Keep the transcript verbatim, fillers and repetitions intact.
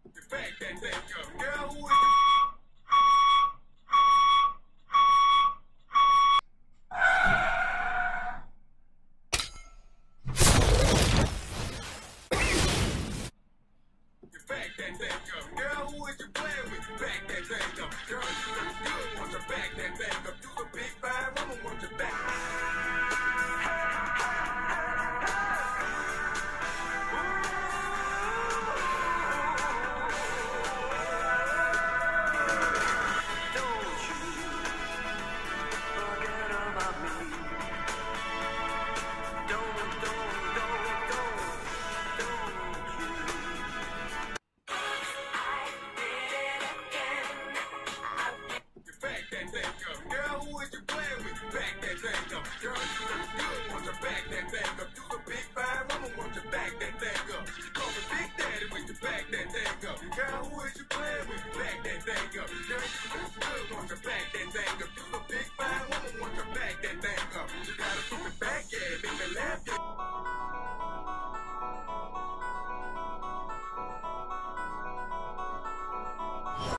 Back that thing up. Girl, who is it? Back that thing up. Girl, who is you playing with? Back that thing up. Girl, you look good. Want to back that thing up. You a big fine woman. Want you back. Girl, who is you playing with? Back that thing up. Girl, you look good. Want to back that thing up. You a big fine woman. Want you back that thing up. Call me Big Daddy when you back that thing up. Girl, who is you playing with? Back that thing up. Girl, you look good. Want to back that thing up. You a big fine woman. Want to back that thing up. You gotta put it back, yeah.